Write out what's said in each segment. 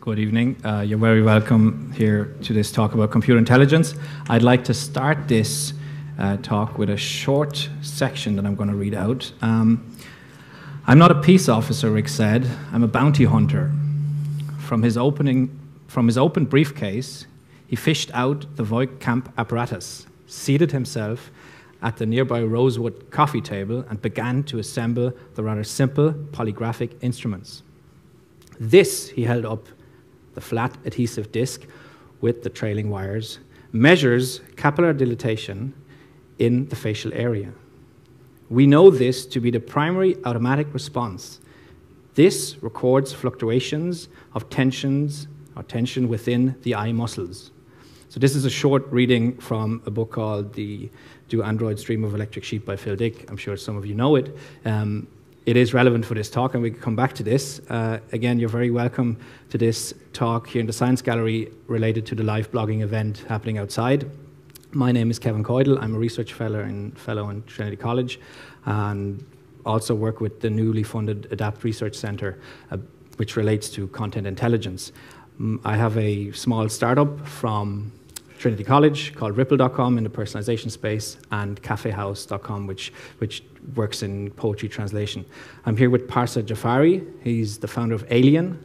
Good evening. You're very welcome here to this talk about computer intelligence. I'd like to start this talk with a short section that I'm going to read out. I'm not a peace officer, Rick said. I'm a bounty hunter. From his open briefcase, he fished out the Voight camp apparatus, seated himself at the nearby rosewood coffee table, and began to assemble the rather simple polygraphic instruments. This, he held up the flat adhesive disc with the trailing wires, measures capillary dilatation in the facial area. We know this to be the primary automatic response. This records fluctuations of tension within the eye muscles. So this is a short reading from a book called Do Androids Dream of Electric Sheep by Phil Dick. I'm sure some of you know it. It is relevant for this talk, and we can come back to this. Again, you're very welcome to this talk here in the Science Gallery related to the live blogging event happening outside. My name is Kevin Koidl. I'm a research fellow in Trinity College, and also work with the newly funded ADAPT Research Centre, which relates to content intelligence. I have a small startup from Trinity College called Ripple.com in the personalization space, and cafehouse.com, which works in poetry translation. I'm here with Parsa Ghaffari. He's the founder of AYLIEN,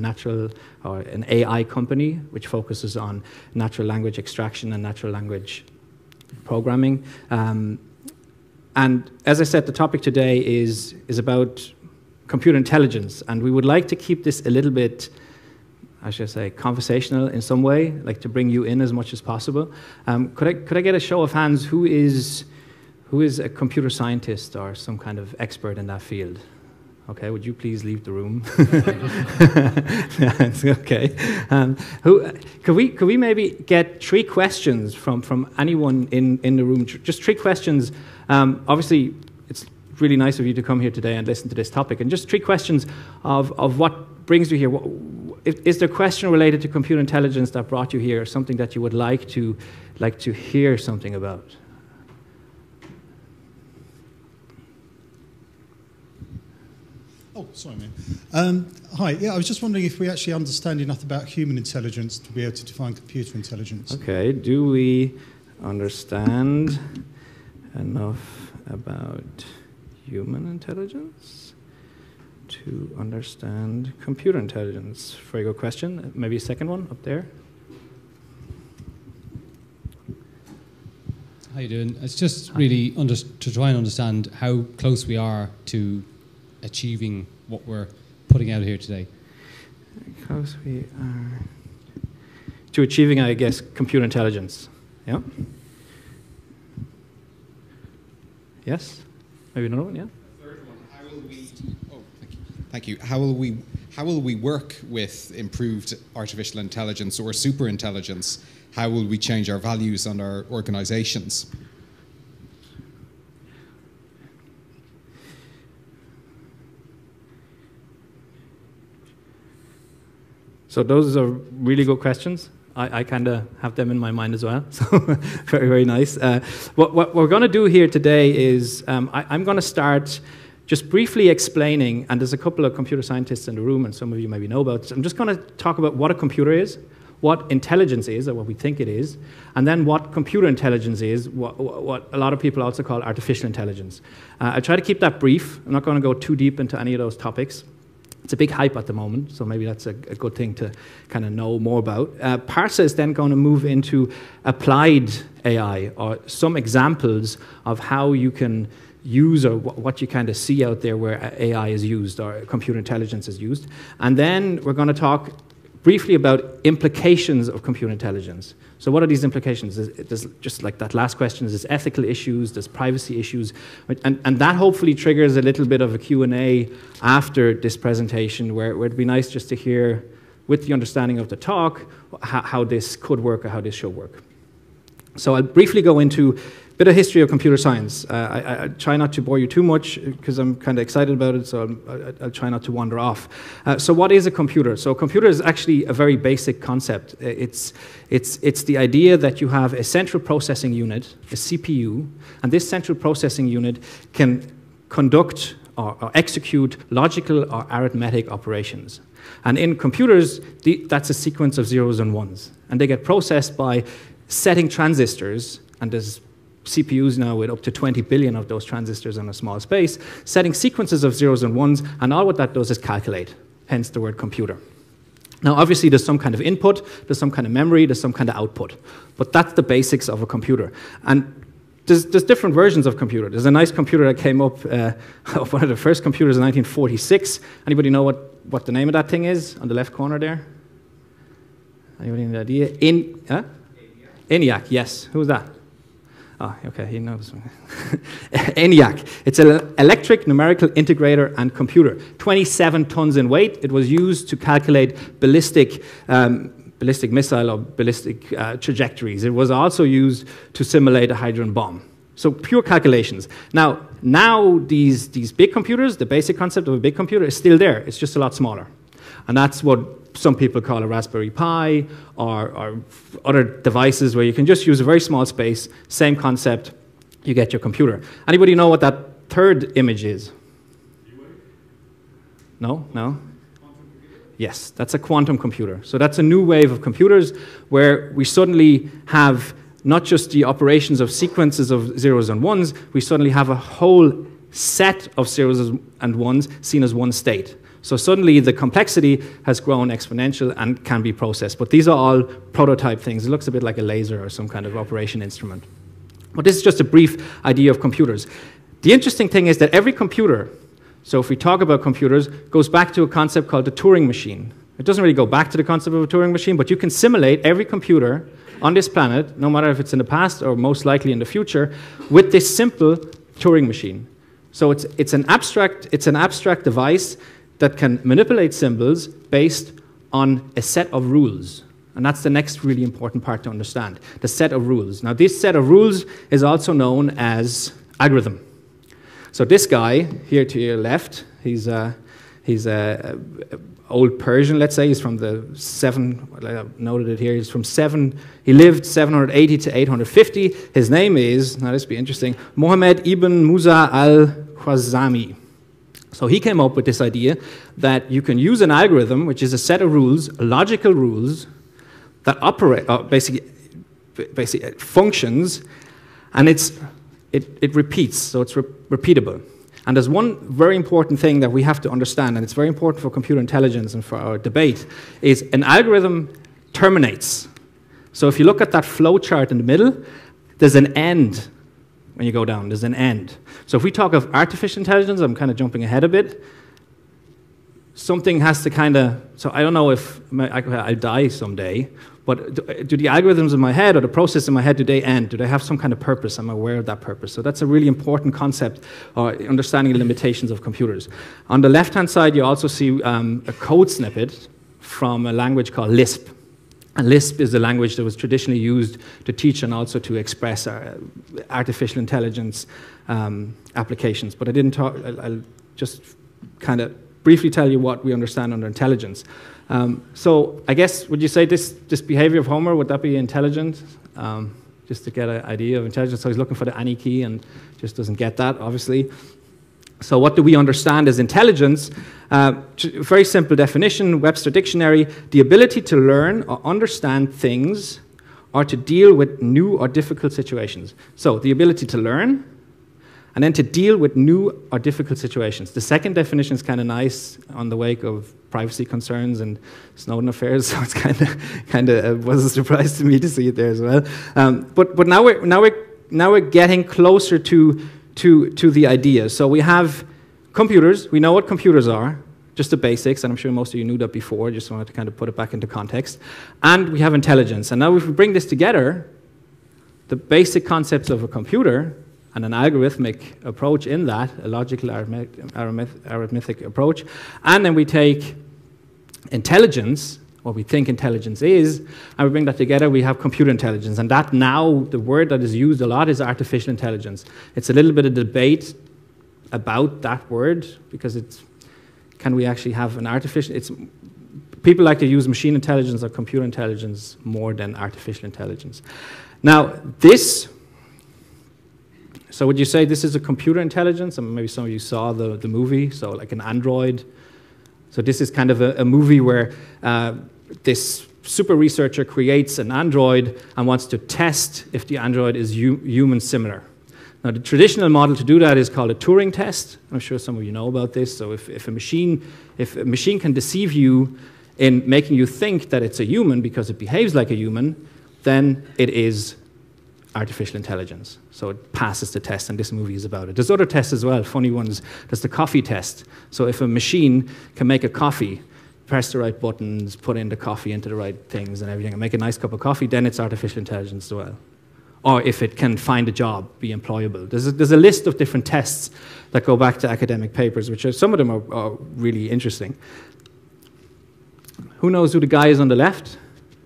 an AI company which focuses on natural language extraction and natural language programming. And as I said, the topic today is about computer intelligence, and we would like to keep this a little bit, I should say, conversational in some way, like to bring you in as much as possible. Could I get a show of hands? Who is a computer scientist or some kind of expert in that field? Okay, would you please leave the room? That's okay. Could we maybe get 3 questions from anyone in the room? Just 3 questions. Obviously, it's really nice of you to come here today and listen to this topic. And just 3 questions of what brings you here. Is there a question related to computer intelligence that brought you here, or something that you would like to hear something about? Oh, sorry, man. Hi. Yeah, I was just wondering if we actually understand enough about human intelligence to be able to define computer intelligence. Okay. Do we understand enough about human intelligence to understand computer intelligence? Very good question. Maybe a second one up there. How you doing? It's just really to try and understand how close we are to achieving what we're putting out here today. How close we are to achieving, I guess, computer intelligence. Yeah? Yes? Maybe another one, yeah? Thank you. How will we work with improved artificial intelligence or super intelligence? How will we change our values and our organizations? So those are really good questions. I kind of have them in my mind as well, so very, very nice. What we're going to do here today is I'm going to start just briefly explaining, and there's a couple of computer scientists in the room, and some of you maybe know about this. I'm just going to talk about what a computer is, what intelligence is, or what we think it is, and then what computer intelligence is, what a lot of people also call artificial intelligence. I'll try to keep that brief. I'm not going to go too deep into any of those topics. It's a big hype at the moment, so maybe that's a good thing to kind of know more about. Parsa is then going to move into applied AI, or some examples of how you can use, or what you kind of see out there where AI is used, or computer intelligence is used. And then we're going to talk briefly about implications of computer intelligence. So what are these implications? There's just like that last question, there's ethical issues, there's privacy issues, and that hopefully triggers a little bit of a Q&A after this presentation, where it'd be nice just to hear, with the understanding of the talk, how this could work or how this should work. So I'll briefly go into a bit of history of computer science. I try not to bore you too much because I'm kind of excited about it, so I'll try not to wander off. So what is a computer? So a computer is actually a very basic concept. It's the idea that you have a central processing unit, a CPU, and this central processing unit can conduct or execute logical or arithmetic operations. And in computers, that's a sequence of zeros and ones. And they get processed by setting transistors, and there's CPUs now with up to 20 billion of those transistors in a small space, setting sequences of zeros and ones, and all what that does is calculate, hence the word computer. Now, obviously, there's some kind of input, there's some kind of memory, there's some kind of output, but that's the basics of a computer. And there's different versions of computer. There's a nice computer that came up, one of the first computers in 1946. Anybody know what the name of that thing is on the left corner there? Anybody have an idea? ENIAC, yes. Who was that? Oh, okay, he knows. ENIAC. It's an electric numerical integrator and computer. 27 tons in weight. It was used to calculate ballistic missile or ballistic trajectories. It was also used to simulate a hydrogen bomb. So pure calculations. Now these big computers, the basic concept of a big computer is still there. It's just a lot smaller. And that's what some people call a Raspberry Pi or other devices where you can just use a very small space, same concept, you get your computer. Anybody know what that third image is? No? Yes, that's a quantum computer. So that's a new wave of computers where we suddenly have not just the operations of sequences of zeros and ones, we suddenly have a whole set of zeros and ones seen as one state. So suddenly the complexity has grown exponential and can be processed. But these are all prototype things. It looks a bit like a laser or some kind of operation instrument. But this is just a brief idea of computers. The interesting thing is that every computer, so if we talk about computers, goes back to a concept called the Turing machine. It doesn't really go back to the concept of a Turing machine, but you can simulate every computer on this planet, no matter if it's in the past or most likely in the future, with this simple Turing machine. So it's an abstract device that can manipulate symbols based on a set of rules. And that's the next really important part to understand, the set of rules. Now, this set of rules is also known as algorithm. So this guy here to your left, he's old Persian, let's say. He's from the I noted it here, he lived 780 to 850. His name is, now this will be interesting, Mohammed ibn Musa al-Khwarizmi. So he came up with this idea that you can use an algorithm, which is a set of rules, logical rules, that operate, basically it functions, and it repeats, so it's repeatable. And there's one very important thing that we have to understand, and it's very important for computer intelligence and for our debate, is an algorithm terminates. So if you look at that flow chart in the middle, there's an end. When you go down, there's an end. So if we talk of artificial intelligence, I'm kind of jumping ahead a bit, something has to kind of, so I don't know if I'll die someday, but do the algorithms in my head or the process in my head, do they end? Do they have some kind of purpose? I'm aware of that purpose. So that's a really important concept, understanding the limitations of computers. On the left-hand side, you also see a code snippet from a language called Lisp. And Lisp is the language that was traditionally used to teach and also to express artificial intelligence applications. But I didn't talk, I'll just kind of briefly tell you what we understand under intelligence. So I guess, would you say this behavior of Homer, would that be intelligent? Just to get an idea of intelligence. So he's looking for the any key and just doesn't get that, obviously. So what do we understand as intelligence? Very simple definition, Webster Dictionary, the ability to learn or understand things or to deal with new or difficult situations. So the ability to learn and then to deal with new or difficult situations. The second definition is kind of nice on the wake of privacy concerns and Snowden affairs, so it's kind of was a surprise to me to see it there as well. But now we're getting closer to the idea. So we have computers, we know what computers are, just the basics, and I'm sure most of you knew that before, just wanted to kind of put it back into context. And we have intelligence. And now if we bring this together, the basic concepts of a computer and an algorithmic approach in that, a logical arithmetic approach, and then we take intelligence, what we think intelligence is, and we bring that together, we have computer intelligence. And that now, the word that is used a lot is artificial intelligence. It's a little bit of debate about that word, because it's, can we actually have an artificial, people like to use machine intelligence or computer intelligence more than artificial intelligence. Now, so would you say this is a computer intelligence? And maybe some of you saw the movie, so like an android, So this is kind of a movie where this super researcher creates an android and wants to test if the android is human similar. Now, the traditional model to do that is called a Turing test. I'm sure some of you know about this. So if a machine can deceive you in making you think that it's a human because it behaves like a human, then it is artificial intelligence. So it passes the test, and this movie is about it. There's other tests as well, funny ones. There's the coffee test. So if a machine can make a coffee, press the right buttons, put in the coffee into the right things and everything, and make a nice cup of coffee, then it's artificial intelligence as well. Or if it can find a job, be employable. There's a list of different tests that go back to academic papers, which some of them are really interesting. Who knows who the guy is on the left?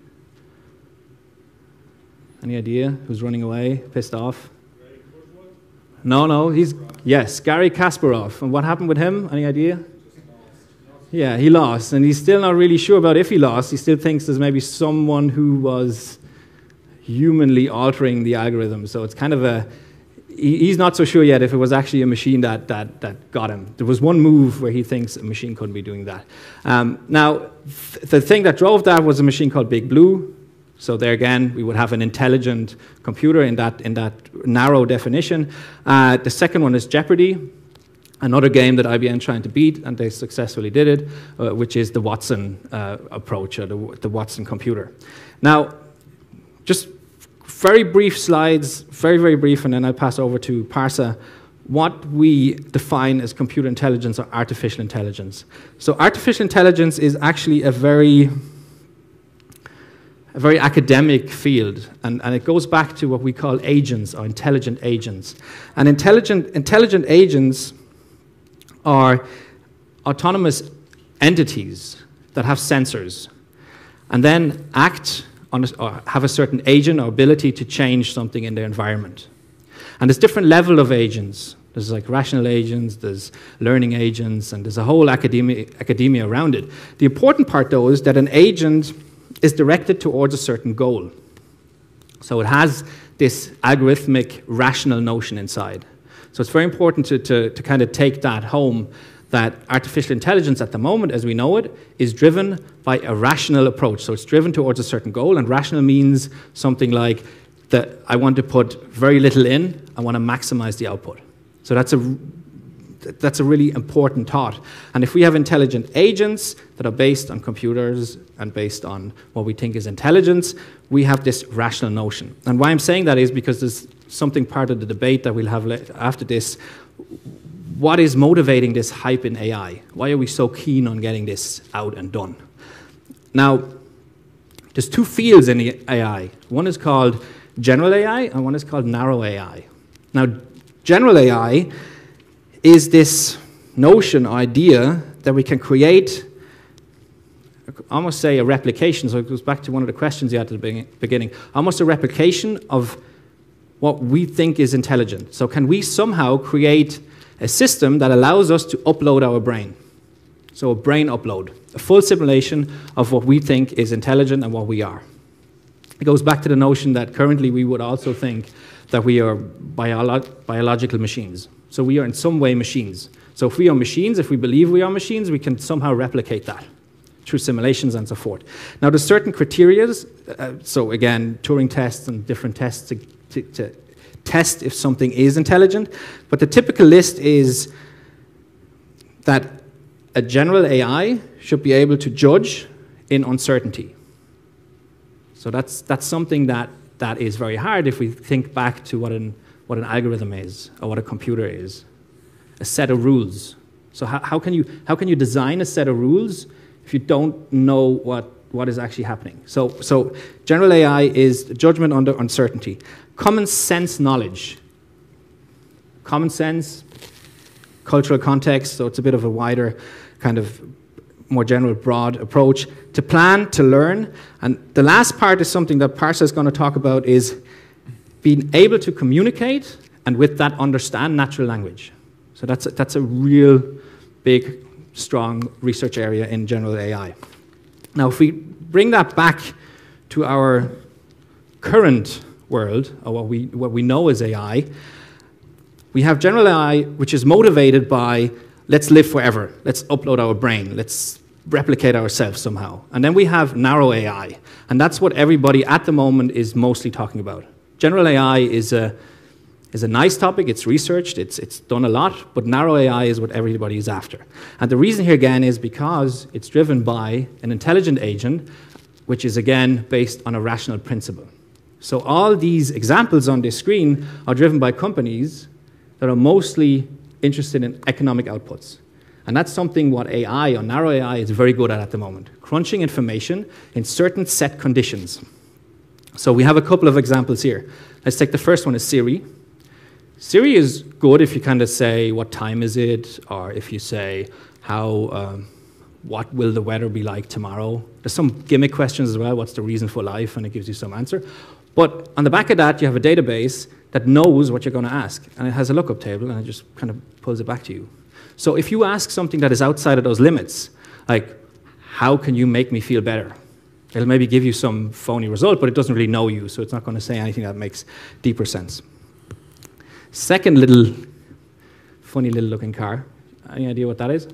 Any idea who's running away, pissed off? No, yes, Gary Kasparov. And what happened with him? Any idea? Yeah, he lost, and he's still not really sure about if he lost. He still thinks there's maybe someone who was humanly altering the algorithm. So it's kind of he's not so sure yet if it was actually a machine that got him. There was one move where he thinks a machine couldn't be doing that. Now, the thing that drove that was a machine called Big Blue. So there again, we would have an intelligent computer in that narrow definition. The second one is Jeopardy, another game that IBM trying to beat, and they successfully did it, which is the Watson approach, or the Watson computer. Now, just very brief slides, very, very brief, and then I'll pass over to Parsa, what we define as computer intelligence or artificial intelligence. So artificial intelligence is actually a very academic field, and it goes back to what we call agents or intelligent agents. And intelligent agents are autonomous entities that have sensors and then act on or have a certain agent or ability to change something in their environment. And there's different level of agents. There's like rational agents, there's learning agents, and there's a whole academia around it. The important part, though, is that an agent is directed towards a certain goal. So it has this algorithmic rational notion inside. So it's very important to kind of take that home, that artificial intelligence at the moment, as we know it, is driven by a rational approach. So it's driven towards a certain goal, and rational means something like that I want to put very little in, I want to maximize the output. So that's a really important thought. And if we have intelligent agents that are based on computers and based on what we think is intelligence, we have this rational notion. And why I'm saying that is because there's something part of the debate that we'll have after this. What is motivating this hype in AI? Why are we so keen on getting this out and done? Now, there's two fields in the AI. One is called general AI, and one is called narrow AI. Now, general AI is this notion, idea, that we can create, almost say a replication, so it goes back to one of the questions you had at the beginning, almost a replication of what we think is intelligent. So can we somehow create a system that allows us to upload our brain? So a brain upload, a full simulation of what we think is intelligent and what we are. It goes back to the notion that currently we would also think that we are biological machines. So we are in some way machines. So if we are machines, if we believe we are machines, we can somehow replicate that through simulations and so forth. Now there's certain criteria, so again, Turing tests and different tests to test if something is intelligent, but the typical list is that a general AI should be able to judge in uncertainty. So that's something that is very hard if we think back to what an algorithm is, or what a computer is. A set of rules. So how can you design a set of rules if you don't know what is actually happening? So general AI is judgment under uncertainty. Common sense knowledge. Common sense, cultural context, so it's a bit of a wider kind of more general, broad approach. To plan, to learn. And the last part is something that Parsa is going to talk about, is being able to communicate and with that understand natural language. So that's a real big, strong research area in general AI. Now, if we bring that back to our current world, or what we know as AI, we have general AI, which is motivated by let's live forever. Let's upload our brain. Let's replicate ourselves somehow. And then we have narrow AI. And that's what everybody at the moment is mostly talking about. General AI is a nice topic. It's researched. It's done a lot. But narrow AI is what everybody is after. And the reason here, again, is because it's driven by an intelligent agent, which is, again, based on a rational principle. So all these examples on this screen are driven by companies that are mostly interested in economic outputs. And that's something what AI, or narrow AI, is very good at the moment. Crunching information in certain set conditions. So we have a couple of examples here. Let's take the first one, is Siri. Siri is good if you kind of say, what time is it? Or if you say, what will the weather be like tomorrow? There's some gimmick questions as well. What's the reason for life? And it gives you some answer. But on the back of that, you have a database that knows what you're going to ask. And it has a lookup table, and it just kind of pulls it back to you. So if you ask something that is outside of those limits, like, how can you make me feel better? It'll maybe give you some phony result, but it doesn't really know you, so it's not going to say anything that makes deeper sense. Second little, funny little looking car. Any idea what that is?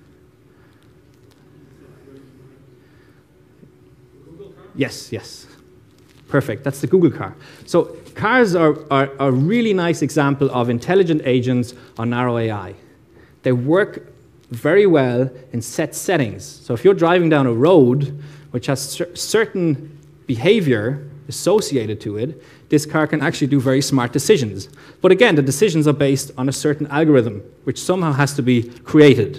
Google car? Yes, yes. Perfect, that's the Google car. So cars are a really nice example of intelligent agents on narrow AI. They work very well in set settings. So if you're driving down a road which has certain behavior associated to it, this car can actually do very smart decisions. But again, the decisions are based on a certain algorithm, which somehow has to be created.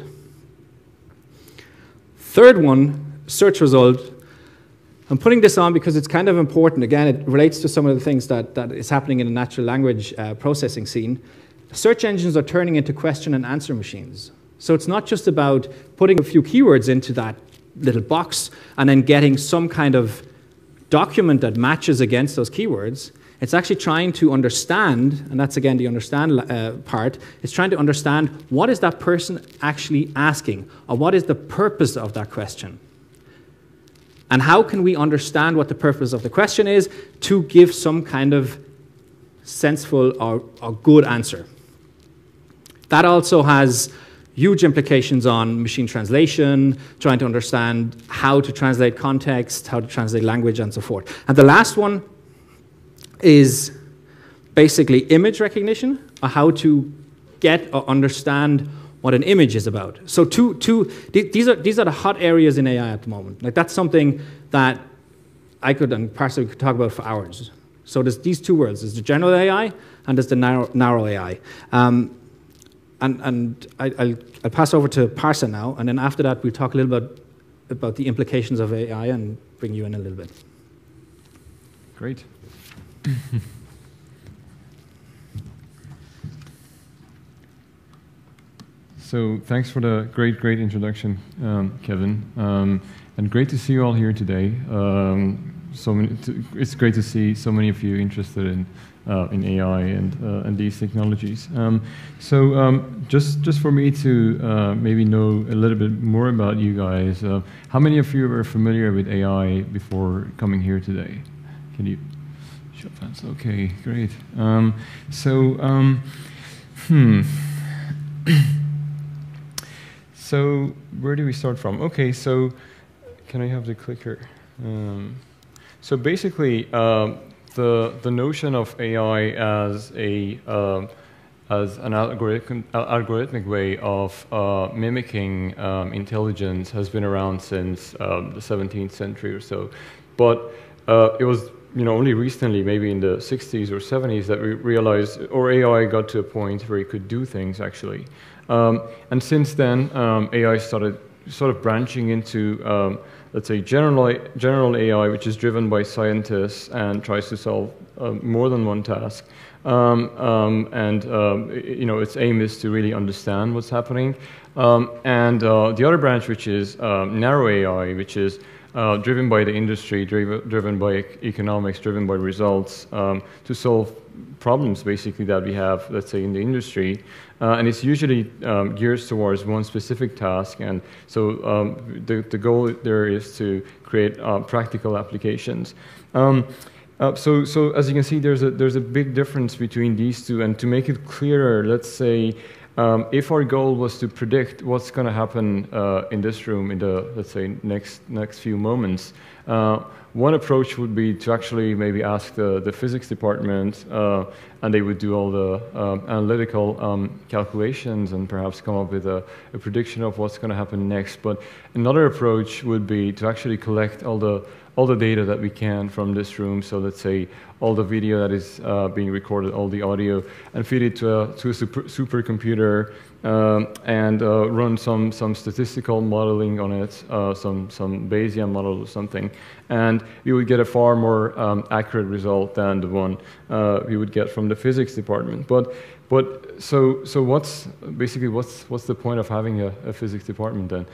Third one, search result. I'm putting this on because it's kind of important. Again, it relates to some of the things that is happening in the natural language processing scene. Search engines are turning into question and answer machines. So it's not just about putting a few keywords into that little box and then getting some kind of document that matches against those keywords. It's actually trying to understand, and that's again the understand part, it's trying to understand what is that person actually asking, or what is the purpose of that question. And how can we understand what the purpose of the question is to give some kind of sensible or good answer. That also has huge implications on machine translation, trying to understand how to translate context, how to translate language, and so forth. And the last one is basically image recognition, or how to get or understand what an image is about. So these are the hot areas in AI at the moment. Like, that's something that I could, and Parsa could talk about for hours. So there's these two worlds. There's the general AI and there's the narrow AI. And I'll pass over to Parsa now, and then after that we'll talk a little bit about the implications of AI and bring you in a little bit. Great. So thanks for the great introduction, Kevin, and great to see you all here today. It's great to see so many of you interested in AI and these technologies. Just for me to maybe know a little bit more about you guys, how many of you were familiar with AI before coming here today? Can you show hands? Okay, great. So where do we start from? Okay, so can I have the clicker? So basically, the notion of AI as an algorithmic way of mimicking intelligence has been around since the 17th century or so. But it was only recently, maybe in the 60s or 70s, that we realized, or AI got to a point where it could do things actually. And since then, AI started sort of branching into, let's say, general AI, which is driven by scientists and tries to solve more than one task. Its aim is to really understand what's happening. And the other branch, which is narrow AI, which is driven by the industry, driven by economics, driven by results, to solve problems basically that we have, let's say, in the industry. And it's usually geared towards one specific task. And so the goal there is to create practical applications. So as you can see, there's a big difference between these two. And to make it clearer, let's say, if our goal was to predict what's going to happen in this room in the, let's say, next few moments, one approach would be to actually maybe ask the physics department, and they would do all the analytical calculations and perhaps come up with a prediction of what's going to happen next. But another approach would be to actually collect all the data that we can from this room. So let's say all the video that is being recorded, all the audio, and feed it to a supercomputer and run some statistical modeling on it, some Bayesian model or something, and we would get a far more accurate result than the one we would get from the physics department. But so what's the point of having a physics department then?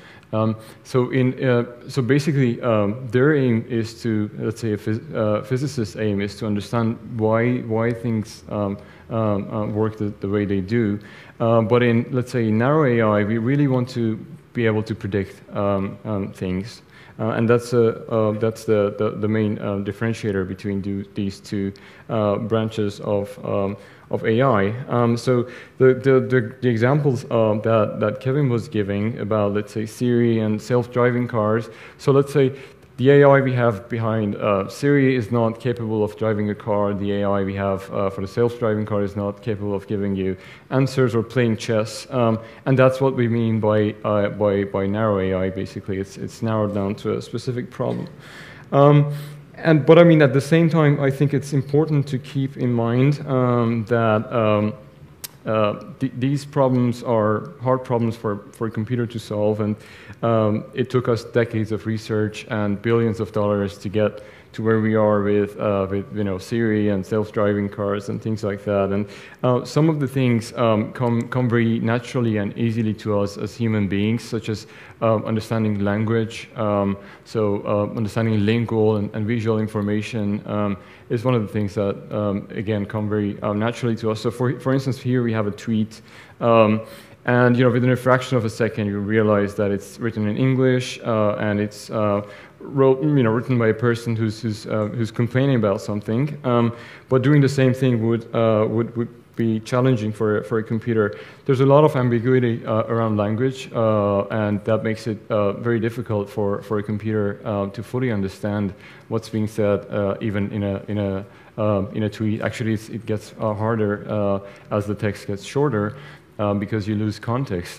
So basically their aim is to, let's say, a physicist's aim is to understand why things work the way they do. But in, let's say, narrow AI, we really want to be able to predict things. And that's the main differentiator between these two branches of AI. So the examples that Kevin was giving about, let's say, Siri and self-driving cars. So let's say the AI we have behind Siri is not capable of driving a car. The AI we have for the self-driving car is not capable of giving you answers or playing chess. And that's what we mean by narrow AI. Basically, it's narrowed down to a specific problem. But I mean, at the same time, I think it's important to keep in mind that these problems are hard problems for a computer to solve, and it took us decades of research and billions of dollars to get to where we are with Siri and self-driving cars and things like that. And some of the things come very naturally and easily to us as human beings, such as understanding language. Understanding lingual and visual information is one of the things that, again, come very naturally to us. So for instance, here we have a tweet. And within a fraction of a second, you realize that it's written in English and it's written by a person who's complaining about something. But doing the same thing would be challenging for a computer. There's a lot of ambiguity around language, and that makes it very difficult for a computer to fully understand what's being said, even in a tweet. Actually, it gets harder as the text gets shorter. Because you lose context.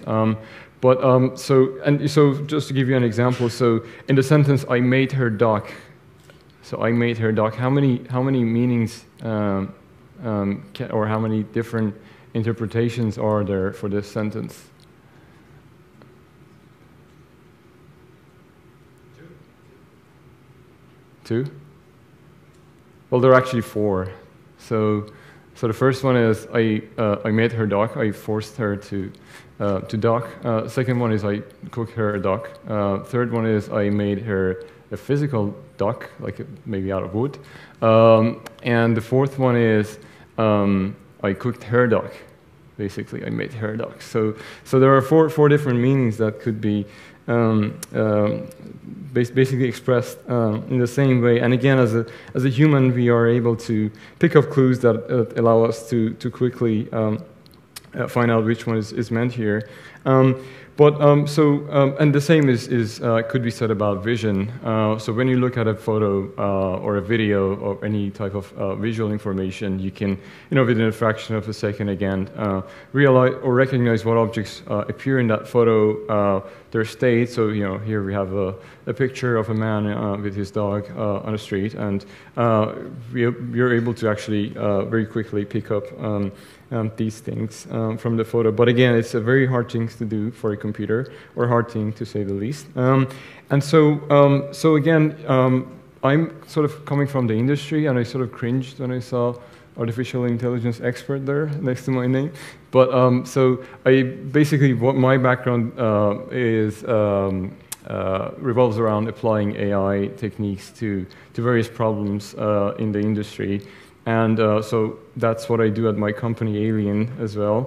So just to give you an example, so in the sentence, I made her duck. So I made her duck. How many meanings or how many different interpretations are there for this sentence? Two? Well, there are actually four. So the first one is I made her duck. I forced her to duck. Second one is I cooked her a duck. Third one is I made her a physical duck, like maybe out of wood. And the fourth one is I cooked her duck. Basically, I made her duck. So there are four different meanings that could be basically expressed in the same way. And again, as a human, we are able to pick up clues that allow us to quickly find out which one is meant here. And the same could be said about vision. So when you look at a photo or a video or any type of visual information, you can, within a fraction of a second again, realize or recognize what objects appear in that photo, their state. So here we have a picture of a man with his dog on the street, and we're able to actually very quickly pick up these things from the photo. But again, it's a very hard thing to do for a computer, or hard thing to say the least. And so again, I'm sort of coming from the industry, and I sort of cringed when I saw artificial intelligence expert there next to my name. But so I basically, what my background is revolves around applying AI techniques to various problems in the industry. And so that's what I do at my company, AYLIEN, as well.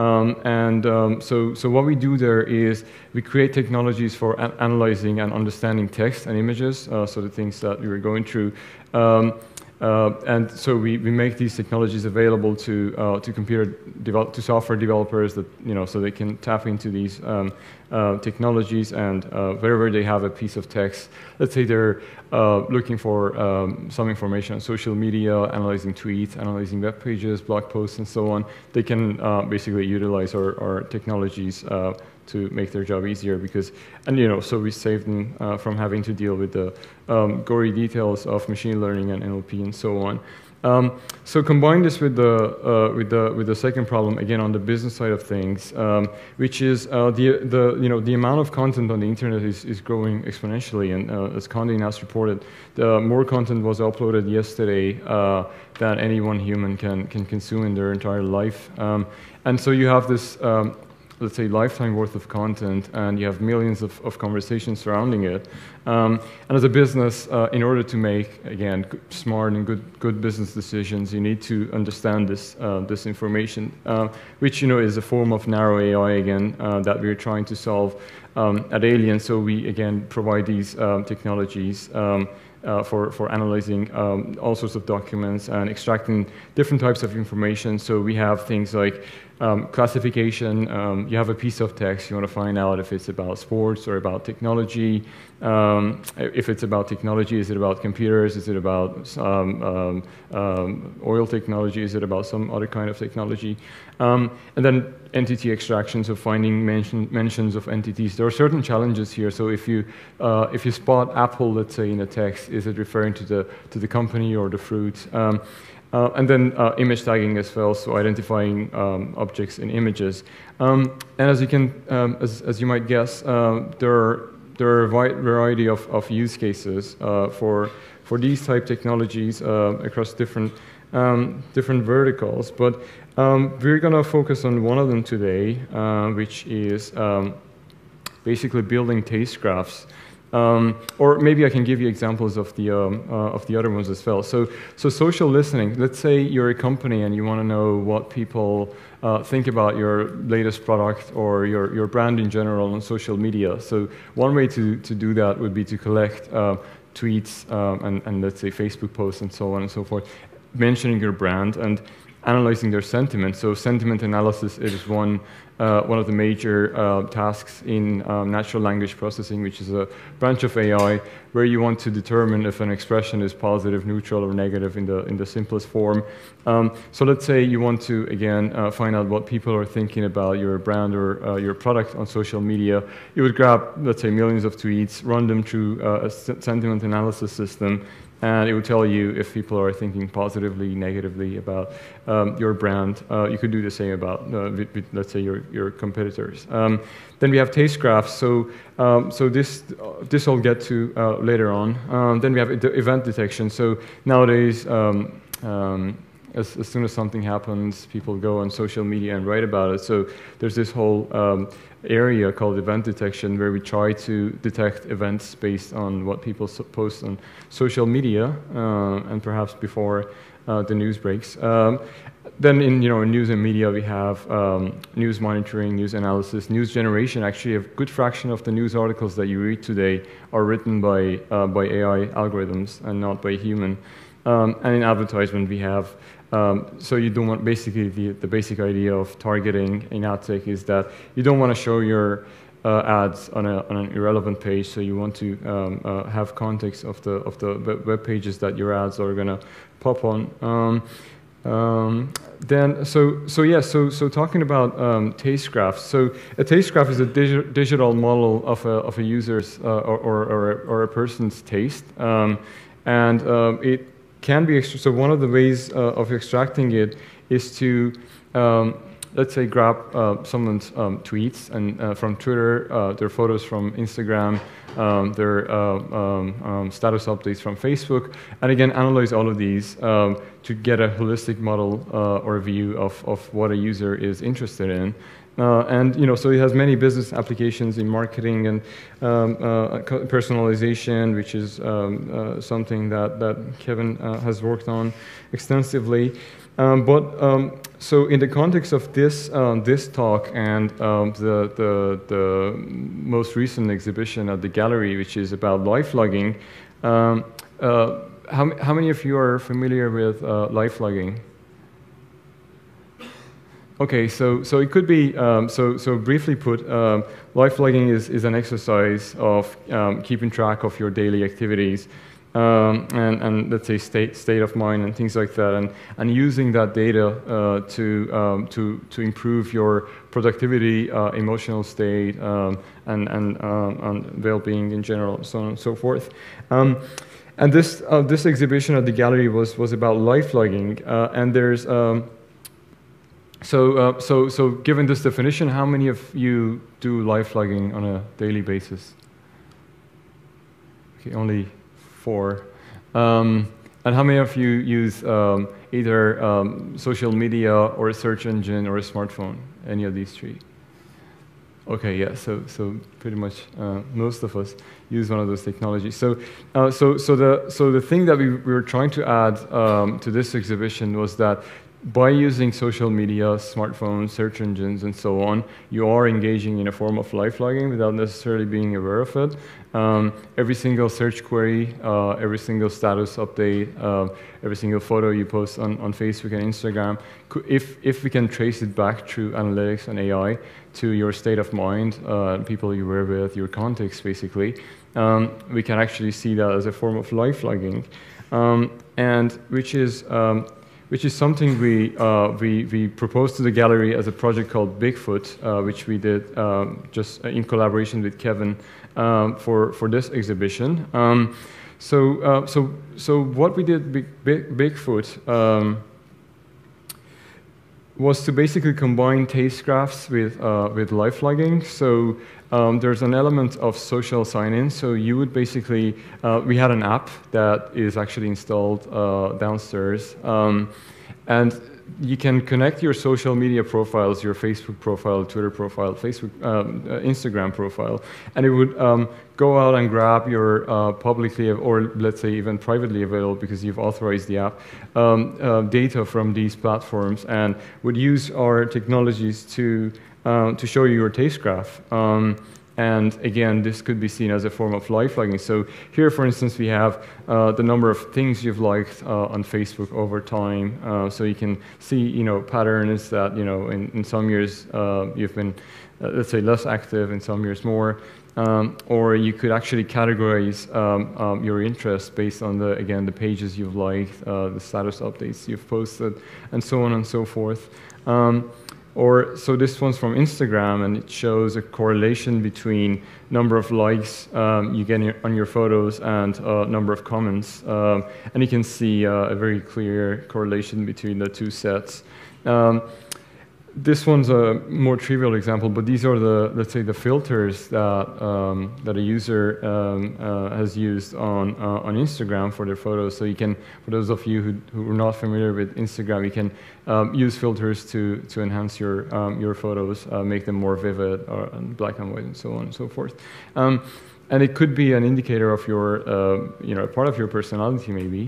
So what we do there is we create technologies for analyzing and understanding text and images, so the things that we were going through. And so we make these technologies available to computer to software developers that so they can tap into these technologies, and wherever they have a piece of text, let's say they're looking for some information on social media, analyzing tweets, analyzing web pages, blog posts, and so on, they can basically utilize our technologies to make their job easier, so we save them from having to deal with the gory details of machine learning and NLP and so on. So combine this with the second problem, again on the business side of things, which is the amount of content on the internet is growing exponentially, and as Condé Nast reported, more content was uploaded yesterday than any one human can consume in their entire life, and so you have this. Let's say lifetime worth of content, and you have millions of conversations surrounding it. And as a business, in order to make, again, smart and good business decisions, you need to understand this information, which is a form of narrow AI again that we're trying to solve at AYLIEN. So we again provide these technologies. For analyzing all sorts of documents and extracting different types of information. So we have things like classification. You have a piece of text, you want to find out if it's about sports or about technology. If it's about technology, is it about computers? Is it about oil technology? Is it about some other kind of technology? And then entity extraction, so finding mentions of entities. There are certain challenges here. So if you spot Apple, let's say in a text, is it referring to the company or the fruit? And then image tagging as well, so identifying objects in images. And as you can, as you might guess, there are a wide variety of use cases for these type technologies across different verticals. But we're going to focus on one of them today, which is basically building taste graphs. Or maybe I can give you examples of the other ones as well. So social listening. Let's say you're a company and you want to know what people think about your latest product or your brand in general on social media. So one way to do that would be to collect tweets and let's say Facebook posts and so on and so forth, mentioning your brand and analyzing their sentiment. So sentiment analysis is one of the major tasks in natural language processing, which is a branch of AI where you want to determine if an expression is positive, neutral, or negative in the simplest form. So let's say you want to, again, find out what people are thinking about your brand or your product on social media. You would grab, let's say, millions of tweets, run them through a sentiment analysis system, and it will tell you if people are thinking positively, negatively about your brand. You could do the same about, let's say, your competitors. Then we have taste graphs. So this I'll get to later on. Then we have event detection. So nowadays, as soon as something happens, people go on social media and write about it. So there's this whole area called event detection where we try to detect events based on what people post on social media and perhaps before the news breaks. Then in news and media we have news monitoring, news analysis, news generation. Actually, a good fraction of the news articles that you read today are written by AI algorithms and not by human. And in advertisement we have so you don't want, basically the basic idea of targeting in ad tech is that you don't want to show your ads on an irrelevant page, so you want to have context of the web pages that your ads are going to pop on. So talking about taste graphs. So a taste graph is a digital model of a user's or a person's taste, and it can be so one of the ways of extracting it is to let's say grab someone's tweets and from Twitter, their photos from Instagram, their status updates from Facebook, and again analyze all of these to get a holistic model or a view of what a user is interested in. And so it has many business applications in marketing and personalization, which is something that Kevin has worked on extensively. So in the context of this talk and the most recent exhibition at the gallery, which is about lifelogging, how many of you are familiar with lifelogging? Okay, so it could be, so briefly put, life logging is an exercise of keeping track of your daily activities and let's say state of mind and things like that, and using that data to improve your productivity, emotional state, and well-being in general, so on and so forth. And this exhibition at the gallery was about life logging, and there's So given this definition, how many of you do life logging on a daily basis? Okay, only 4. And how many of you use either social media or a search engine or a smartphone? Any of these 3? Okay, yeah. So pretty much most of us use one of those technologies. So the thing that we were trying to add to this exhibition was that by using social media, smartphones, search engines, and so on, you are engaging in a form of life logging without necessarily being aware of it. Every single search query, every single status update, every single photo you post on Facebook and Instagram, if we can trace it back through analytics and AI to your state of mind, people you were with, your context, basically, we can actually see that as a form of life logging, and which is something we proposed to the gallery as a project called Bigfoot, which we did just in collaboration with Kevin for this exhibition. So what we did Bigfoot was to basically combine taste graphs with life logging. So there's an element of social sign-in. So you would basically, we had an app that is actually installed downstairs. And you can connect your social media profiles, your Facebook profile, Twitter profile, Instagram profile, and it would go out and grab your publicly, or let's say even privately available, because you've authorized the app, data from these platforms, and would use our technologies to show you your taste graph. And again, this could be seen as a form of life logging. So here, for instance, we have the number of things you've liked on Facebook over time. So you can see, patterns that, in some years you've been, let's say, less active, in some years more. Or you could actually categorize your interests based on the pages you've liked, the status updates you've posted, and so on and so forth. So this one's from Instagram, and it shows a correlation between number of likes you get on your photos and number of comments. And you can see a very clear correlation between the 2 sets. This one's a more trivial example, but these are let's say, the filters that a user has used on Instagram for their photos. So you can, for those of you who are not familiar with Instagram, you can use filters to enhance your photos, make them more vivid, or black and white, and so on and so forth. And it could be an indicator of your, a part of your personality, maybe.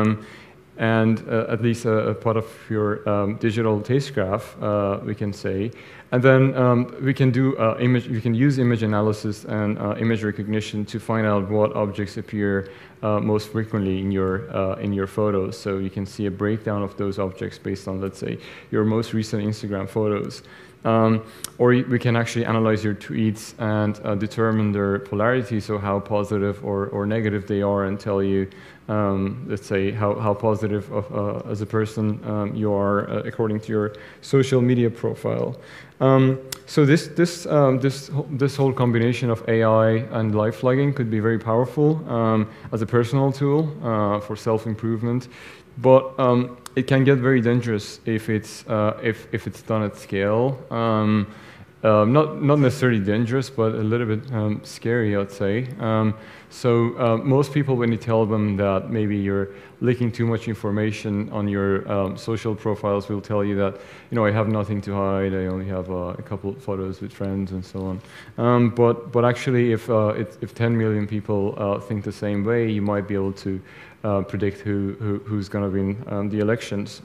And at least a part of your digital taste graph, we can say. And then we can do we can use image analysis and image recognition to find out what objects appear most frequently in your photos. So you can see a breakdown of those objects based on, let's say, your most recent Instagram photos. Or we can actually analyze your tweets and determine their polarity, so how positive or negative they are, and tell you, let's say, how positive as a person you are according to your social media profile. So this whole combination of AI and life logging could be very powerful as a personal tool for self-improvement. But it can get very dangerous if it's done at scale. Not necessarily dangerous, but a little bit scary, I'd say. So most people, when you tell them that maybe you're leaking too much information on your social profiles, will tell you that, I have nothing to hide. I only have a couple of photos with friends and so on. But actually, if 10 million people think the same way, you might be able to predict who's going to win the elections.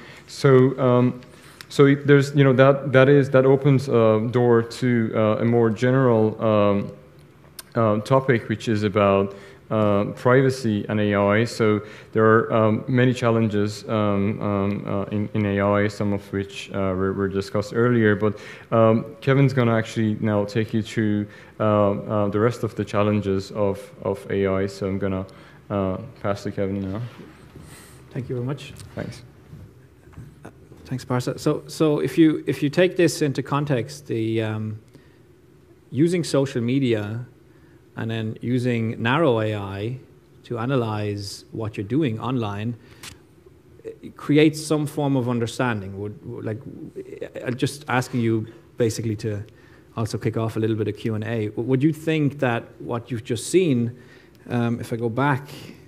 So there's, that opens a door to a more general topic, which is about privacy and AI. So there are many challenges in AI, some of which were discussed earlier. But Kevin's going to actually now take you through the rest of the challenges of AI. So I'm going to pass to Kevin now. Thank you very much. Thanks. Thanks, Parsa. So if you take this into context, the using social media and then using narrow AI to analyze what you're doing online, it creates some form of understanding. I'm just asking you basically to also kick off a little bit of Q&A. Would you think that what you've just seen, if I go back,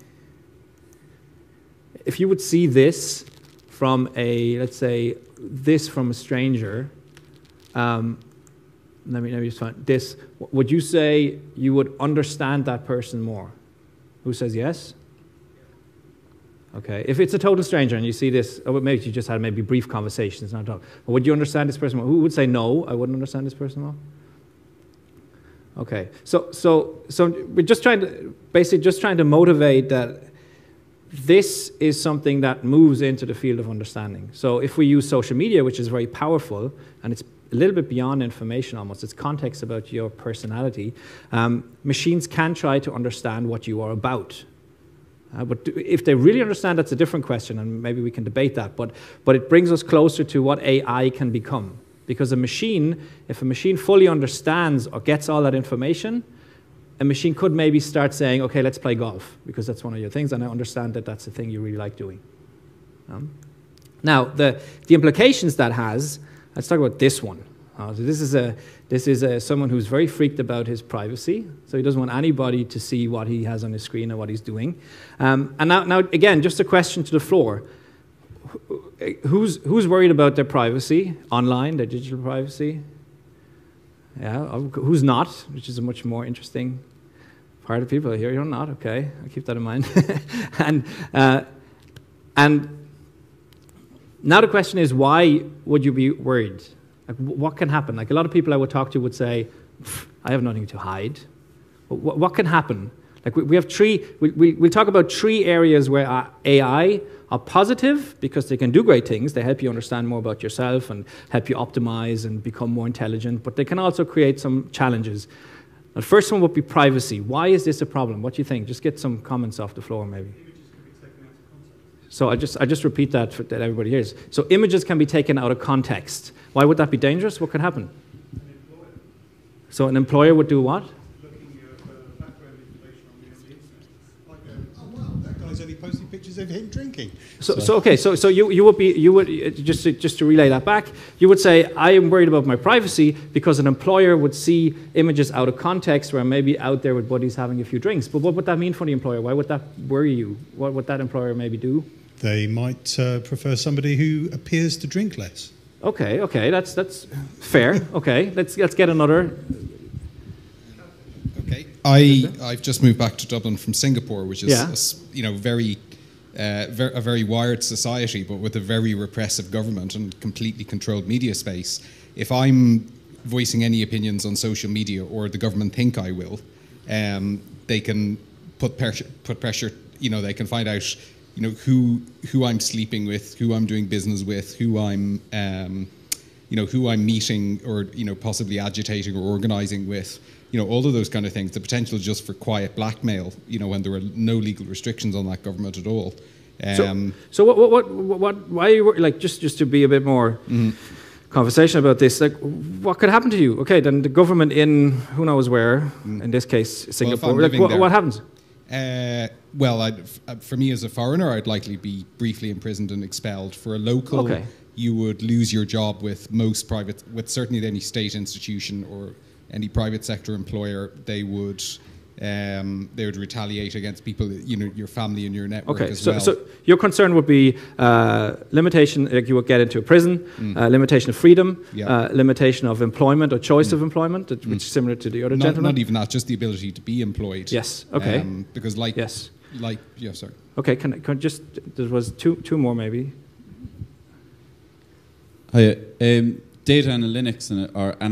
if you would see this from let's say, this from a stranger, let me just find this. Would you say you would understand that person more? Who says yes? Okay. If it's a total stranger and you see this, or maybe you just had maybe brief conversations, not talk. But would you understand this person more? Who would say no? I wouldn't understand this person more. Okay. So we're just trying to motivate that this is something that moves into the field of understanding. So if we use social media, which is very powerful, and it's a little bit beyond information almost, it's context about your personality, machines can try to understand what you are about. But if they really understand, that's a different question, and maybe we can debate that, but it brings us closer to what AI can become. Because if a machine fully understands or gets all that information, a machine could maybe start saying, okay, let's play golf, because that's one of your things, and I understand that that's the thing you really like doing. Now, the implications that has, let's talk about this one. So this is someone who's very freaked about his privacy, so he doesn't want anybody to see what he has on his screen or what he's doing. And now again, just a question to the floor. Who's worried about their privacy online, their digital privacy? Yeah, who's not, which is a much more interesting part of people. Here you're not, okay, I'll keep that in mind. And now the question is, why would you be worried? Like, what can happen? Like, a lot of people I would talk to would say, I have nothing to hide. What can happen? Like, we have we'll talk about 3 areas where AI are positive because they can do great things. They help you understand more about yourself and help you optimize and become more intelligent, but they can also create some challenges. The first one would be privacy. Why is this a problem? What do you think? Just get some comments off the floor, maybe. So I just repeat that that everybody hears. So images can be taken out of context. Why would that be dangerous? What could happen? So an employer would do what? Only posting pictures of him drinking. So you would just to relay that back, you would say, I am worried about my privacy because an employer would see images out of context where I'm maybe out there with buddies having a few drinks. But what would that mean for the employer? Why would that worry you? What would that employer maybe do? They might prefer somebody who appears to drink less. Okay, that's fair. Okay, let's get another. Okay, I've just moved back to Dublin from Singapore, which is a very wired society, but with a very repressive government and completely controlled media space. If I'm voicing any opinions on social media, or the government think I will, they can put pressure. They can find out, who I'm sleeping with, who I'm doing business with, who I'm meeting, or possibly agitating or organising with. All of those kind of things. The potential just for quiet blackmail. When there were no legal restrictions on that government at all. So what? Why are you just to be a bit more conversation about this? Like, what could happen to you? Okay, then the government in who knows where, in this case Singapore. Well, what happens? For me as a foreigner, I'd likely be briefly imprisoned and expelled. For a local, you would lose your job with certainly any state institution or any private sector employer. They would retaliate against people, your family and your network as well. So your concern would be limitation, like you would get into a prison, limitation of freedom, limitation of employment or choice of employment, which is similar to the other gentleman. Not even that, just the ability to be employed. Yes. Okay. Because sorry. Okay. Can just there was two more maybe. Hi. Data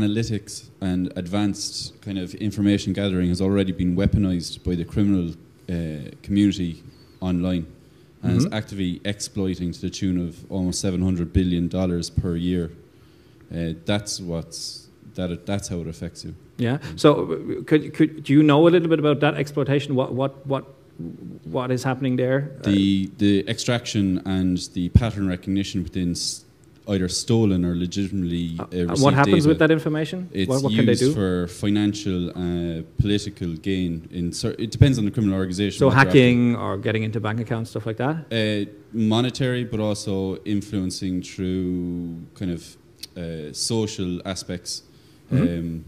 analytics and advanced kind of information gathering has already been weaponized by the criminal community online, and is actively exploiting to the tune of almost $700 billion per year. That's how it affects you. Yeah. So, do you know a little bit about that exploitation? What is happening there? The extraction and the pattern recognition within either stolen or legitimately received what happens data. with that information? It's what can they do? used for financial, political gain. It depends on the criminal organisation. So hacking or getting into bank accounts, stuff like that? Monetary, but also influencing through kind of social aspects. My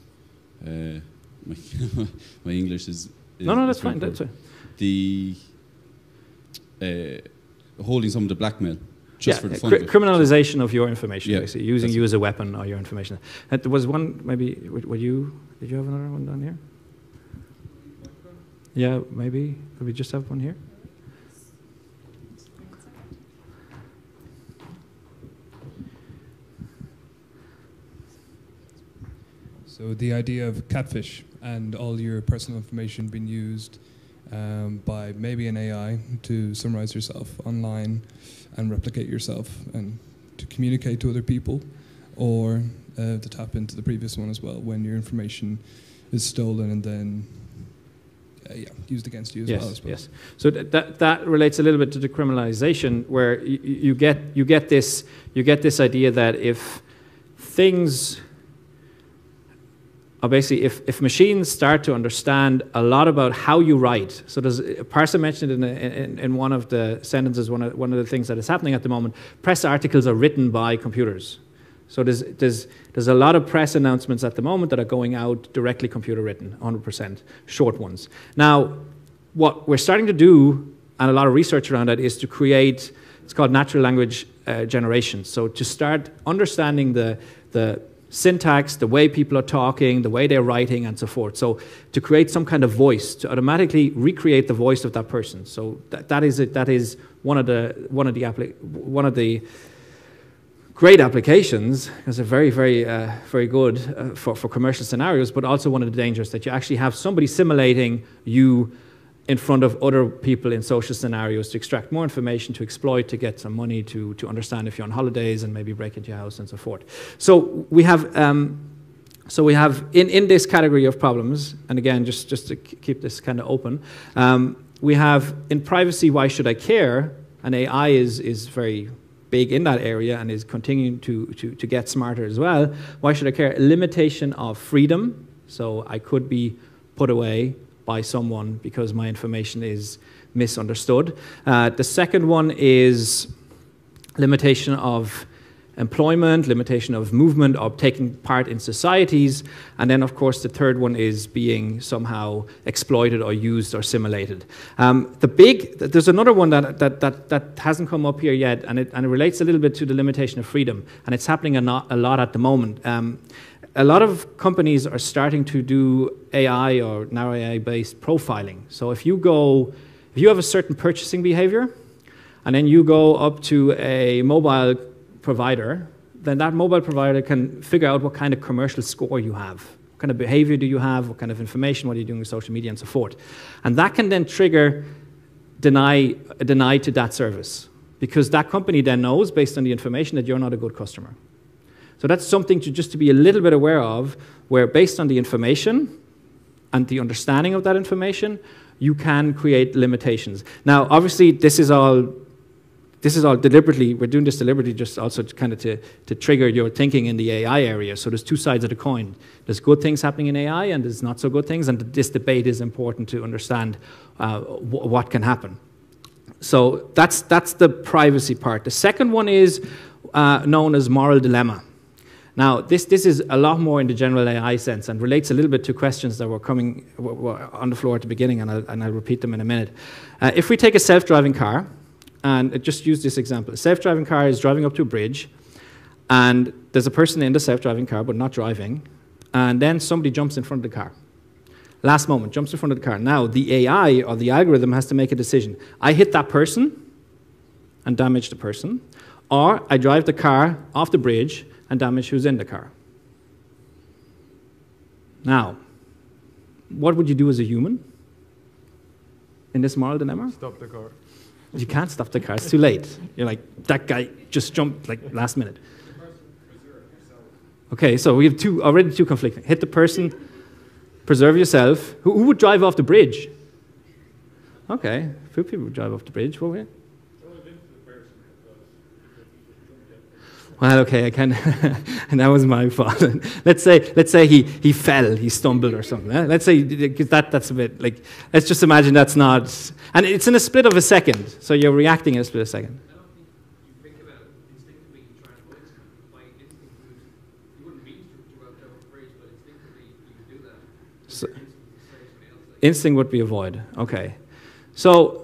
English is no, that's fine. That's fine. The holding someone to blackmail. Just for the fun of it. Criminalization of your information, basically, using you it. as a weapon or your information. There was one, maybe, did you have another one down here? Yeah, maybe. Could we just have one here? So the idea of catfish and all your personal information being used by maybe an AI to summarize yourself online and replicate yourself and to communicate to other people, or to tap into the previous one as well, when your information is stolen and then used against you as well. Yes. So that relates a little bit to the criminalization, where you get this idea that if things basically, if machines start to understand a lot about how you write, so Parsa mentioned in one of the sentences, one of the things that is happening at the moment, press articles are written by computers. So there's a lot of press announcements at the moment that are going out directly computer written, 100%, short ones. Now, what we're starting to do, and a lot of research around that, is to create, it's called natural language generation. So to start understanding the syntax, the way people are talking, the way they're writing, and so forth. So to create some kind of voice, to automatically recreate the voice of that person. So that is one of the great applications, because they're very, very, very good for commercial scenarios, but also one of the dangers that you actually have somebody simulating you in front of other people in social scenarios to extract more information, to exploit, to get some money, to understand if you're on holidays and maybe break into your house and so forth. So we have in this category of problems, and again, just to keep this kind of open, we have in privacy, why should I care? And AI is very big in that area and is continuing to get smarter as well. Why should I care? A limitation of freedom. So I could be put away by someone because my information is misunderstood. The second one is limitation of employment, limitation of movement, of taking part in societies. And then, of course, the third one is being somehow exploited or used or simulated. There's another one that hasn't come up here yet, and it relates a little bit to the limitation of freedom, and it's happening a lot at the moment. A lot of companies are starting to do AI or narrow AI-based profiling. So if you have a certain purchasing behavior, and then you go up to a mobile provider, then that mobile provider can figure out what kind of commercial score you have. What kind of behavior do you have? What kind of information? What are you doing with social media and so forth? And that can then trigger deny to that service, because that company then knows, based on the information, that you're not a good customer. So that's something to be a little bit aware of, where based on the information and the understanding of that information, you can create limitations. Now, obviously, this is all deliberately, we're doing this deliberately just also to trigger your thinking in the AI area. So there's two sides of the coin. There's good things happening in AI and there's not so good things, and this debate is important to understand what can happen. So that's the privacy part. The second one is known as moral dilemma. Now, this is a lot more in the general AI sense and relates a little bit to questions that were on the floor at the beginning, and I'll repeat them in a minute. If we take a self-driving car, and just use this example. A self-driving car is driving up to a bridge, and there's a person in the self-driving car but not driving, and then somebody jumps in front of the car. Last moment, jumps in front of the car. Now, the AI or the algorithm has to make a decision. I hit that person and damage the person, or I drive the car off the bridge and damage who's in the car. Now, what would you do as a human? in this moral dilemma? Stop the car. You can't stop the car. It's too late. You're like, that guy just jumped like last minute. Okay, so we have already two conflicting. Hit the person, preserve yourself. Who would drive off the bridge? Okay, a few people would drive off the bridge. What were you? Well, okay, I can, and that was my fault. let's say he fell, he stumbled or something. Let's say because that's a bit like. Let's just imagine that's not, and it's in a split of a second. So you're reacting in a split of a second. I don't think you think about it instinctively. You try and avoid something. By instinct, you wouldn't mean to go down the bridge, but instinctively you would do that. So, instinct would be avoid. Okay, so.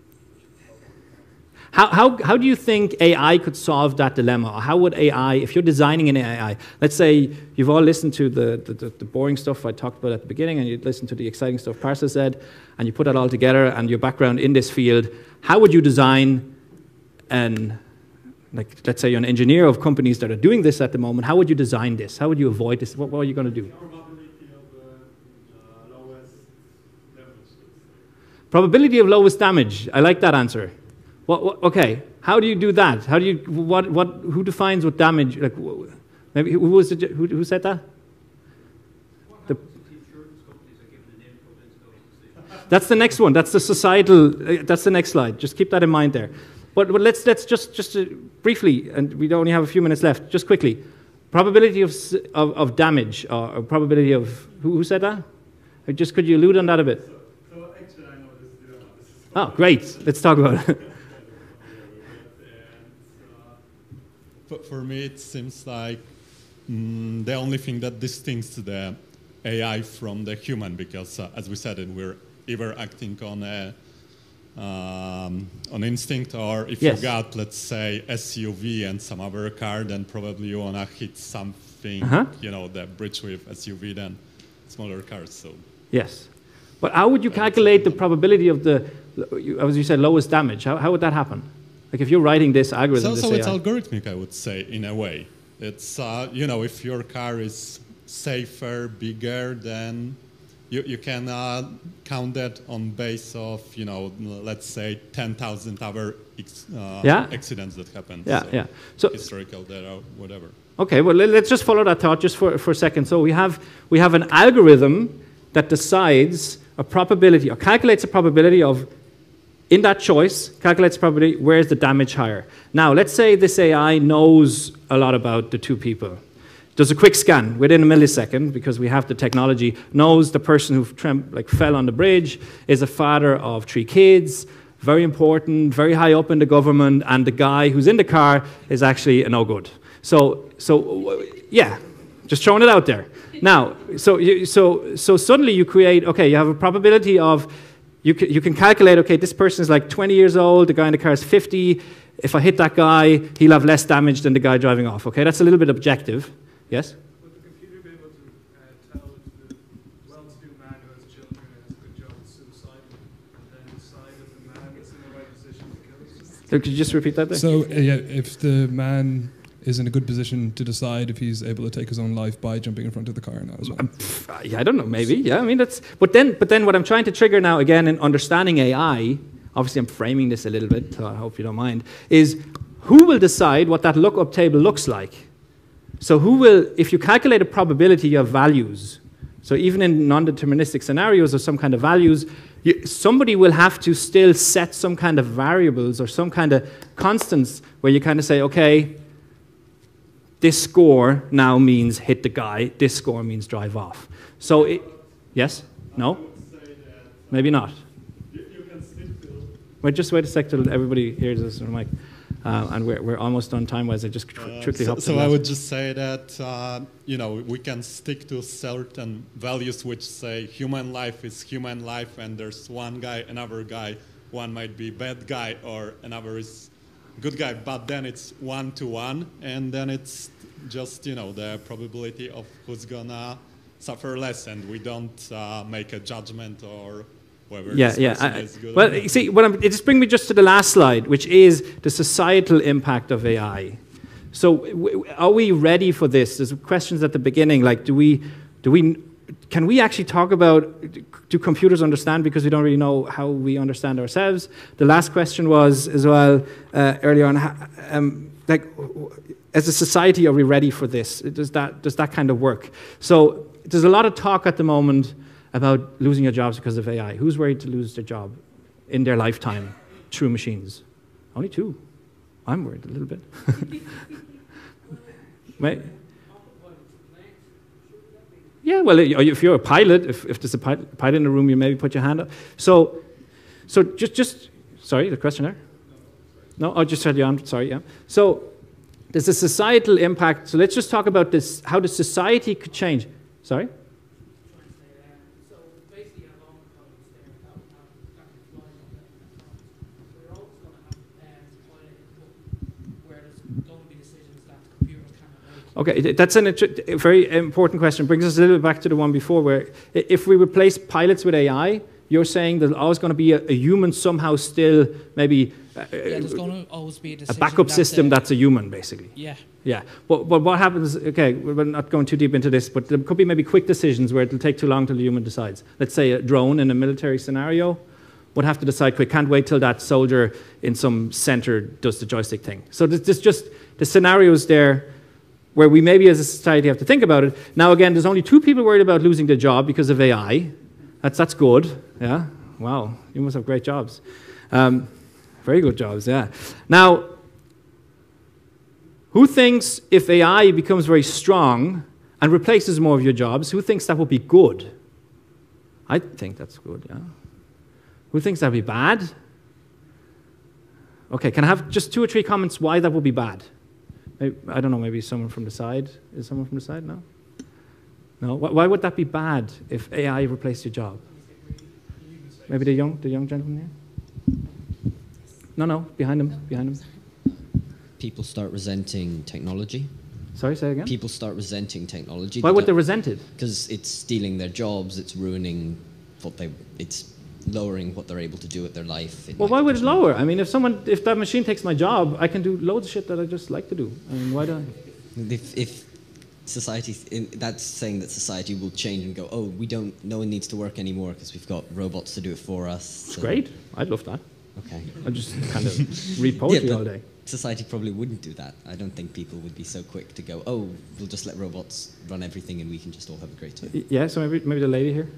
How do you think AI could solve that dilemma? Or how would AI, if you're designing an AI, let's say you've all listened to the boring stuff I talked about at the beginning, and you listen to the exciting stuff Parsa said, and you put that all together, and your background in this field, how would you design like, let's say you're an engineer of companies that are doing this at the moment, how would you design this? How would you avoid this? What are you going to do? Probability of lowest damage. I like that answer. Okay, how do you do that? How do you who defines what damage? Like, maybe who said that? That's the next one. That's the societal. That's the next slide. Just keep that in mind there. But let's just briefly, and we only have a few minutes left. Just quickly, probability of damage or probability of who said that? Just could you allude on that a bit? So actually, I know this. Oh, great. Let's talk about it. For me, it seems like the only thing that distincts the AI from the human, because as we said, we're either acting on instinct, or if yes. you got, let's say, SUV and some other car, then probably you wanna hit something, the bridge with SUV than smaller cars. So yes, but how would you calculate the probability of the, as you said, lowest damage? How would that happen? Like if you're writing this algorithm, so it's algorithmic, I would say, in a way. It's if your car is safer, bigger, then you can count that on base of let's say 10,000 other accidents that happened. So historical data, whatever. Okay, well let's just follow that thought just for a second. So we have an algorithm that decides a probability or calculates a probability of. In that choice, calculates probability, where's the damage higher? Now, let's say this AI knows a lot about the two people. Does a quick scan within a millisecond, because we have the technology, knows the person who fell on the bridge is a father of 3 kids, very important, very high up in the government, and the guy who's in the car is actually a no-good. So yeah, just throwing it out there. Now, so suddenly you create, okay, you have a probability of, you can calculate, okay, this person is like 20 years old, the guy in the car is 50. If I hit that guy, he'll have less damage than the guy driving off. Okay, that's a little bit objective. Yes? Would the computer be able to tell if the well-to-do man who has children and has a good job is suicidal, and then decide if the man is in the right position to kill himself? Could you just repeat that there? So, if the man is in a good position to decide if he's able to take his own life by jumping in front of the car or not as well. Yeah, I don't know, maybe. Yeah, I mean, that's... But then what I'm trying to trigger now, again, in understanding AI, obviously I'm framing this a little bit, so I hope you don't mind, is who will decide what that lookup table looks like? So who will... If you calculate a probability of values, so even in non-deterministic scenarios or some kind of values, somebody will have to still set some kind of variables or some kind of constants where you kind of say, okay, this score now means hit the guy. This score means drive off. So, yes? No? Maybe not. You can stick to... Wait, just wait a sec till everybody hears us on the mic. And we're almost done time-wise. I just quickly hop to So I would just say that, we can stick to certain values which say human life is human life, and there's one guy, another guy. One might be bad guy, or another is good guy, but then it's 1-to-1, and then it's just, the probability of who's gonna suffer less, and we don't make a judgment or whether this person is good or not. See, it just brings me just to the last slide, which is the societal impact of AI. So are we ready for this? There's questions at the beginning, like, do we can we actually talk about, do computers understand, because we don't really know how we understand ourselves? The last question was as well earlier on, like, as a society, are we ready for this? Does that kind of work? So there's a lot of talk at the moment about losing your jobs because of AI. Who's worried to lose their job in their lifetime through machines? Only 2. I'm worried a little bit. Right? Yeah, well, if you're a pilot, if there's a pilot in the room, you maybe put your hand up. So just sorry, the question there? No, I just said, yeah, sorry, yeah. So there's a societal impact. So let's just talk about this, how the society could change. Sorry? So basically, you have all the colleagues there that can fly on the we're always going to have toilet where there's going to be decisions that computers cannot make. Okay, that's a very important question. Brings us a little bit back to the one before, where if we replace pilots with AI, you're saying there's always going to be a human somehow still, maybe there's going to always be a backup system that's a human, basically. Yeah. Yeah. But what happens, okay, we're not going too deep into this, but there could be maybe quick decisions where it'll take too long till the human decides. Let's say a drone in a military scenario would have to decide quick, can't wait till that soldier in some center does the joystick thing. So there's just the scenarios there where we maybe as a society have to think about it. Now again, there's only 2 people worried about losing their job because of AI. That's good, yeah. Wow, you must have great jobs. Very good jobs, yeah. Now, who thinks if AI becomes very strong and replaces more of your jobs, who thinks that would be good? I think that's good, yeah. Who thinks that would be bad? Okay, can I have just 2 or 3 comments why that would be bad? Maybe, I don't know, maybe someone from the side? Is someone from the side? No? No? Why would that be bad if AI replaced your job? Maybe the young gentleman here? No, behind him. People start resenting technology. Sorry, say again? People start resenting technology. Why would they resent it? Because it's stealing their jobs, it's ruining it's lowering what they're able to do with their life. Well, why would it lower? I mean, if that machine takes my job, I can do loads of shit that I just like to do. I mean, why don't I? If society, that's saying that society will change and go, oh, no one needs to work anymore because we've got robots to do it for us. It's great. I'd love that. Okay. I just kind of read poetry all day. Society probably wouldn't do that. I don't think people would be so quick to go, oh, we'll just let robots run everything and we can just all have a great time. Yeah, so maybe the lady here.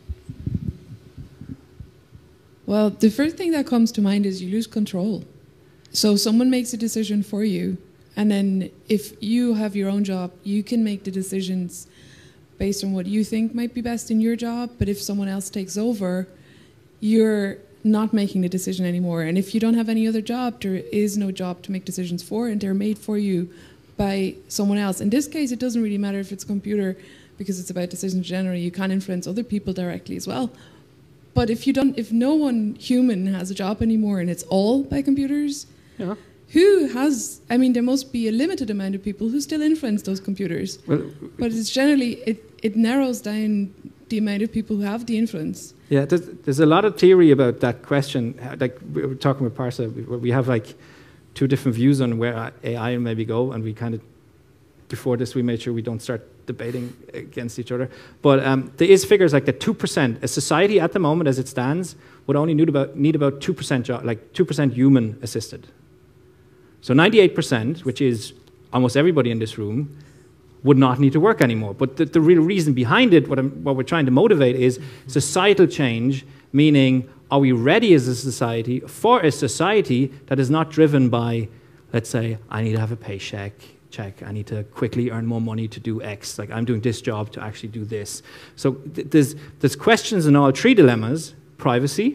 Well, the first thing that comes to mind is you lose control. So someone makes a decision for you, and then if you have your own job, you can make the decisions based on what you think might be best in your job, but if someone else takes over, you're not making the decision anymore. And if you don't have any other job, there is no job to make decisions for, and they're made for you by someone else. In this case, it doesn't really matter if it's a computer, because it's about decisions generally. You can influence other people directly as well. But if no one human has a job anymore and it's all by computers, yeah. There must be a limited amount of people who still influence those computers. Well, but it's generally, it narrows down the amount of people who have the influence. Yeah, there's a lot of theory about that question. Like we were talking with Parsa, we have like 2 different views on where AI will maybe go, and we kind of, before this, we made sure we don't start debating against each other. But there is figures like that 2%, a society at the moment as it stands, would only need about 2% like 2% human assisted. So 98%, which is almost everybody in this room, would not need to work anymore. But the real reason behind it, what we're trying to motivate is societal change, meaning are we ready as a society for a society that is not driven by, let's say, I need to have a paycheck, I need to quickly earn more money to do X, like I'm doing this job to actually do this. So there's questions in all 3 dilemmas: privacy,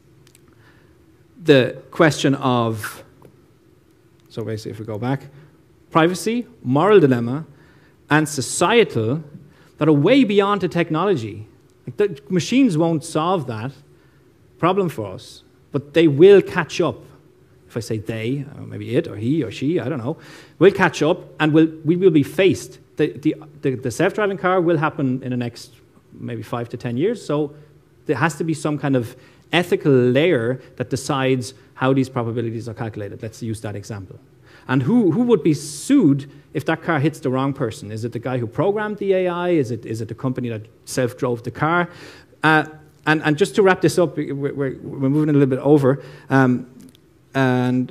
the question of, so basically if we go back, privacy, moral dilemma, and societal, that are way beyond the technology. Like the machines won't solve that problem for us, but they will catch up. If I say they, or maybe it, or he, or she, I don't know, will catch up, and we will be faced. The self-driving car will happen in the next maybe 5 to 10 years, so there has to be some kind of ethical layer that decides how these probabilities are calculated. Let's use that example. And who would be sued if that car hits the wrong person? Is it the guy who programmed the AI? Is it the company that self-drove the car? And just to wrap this up, we're moving a little bit over. And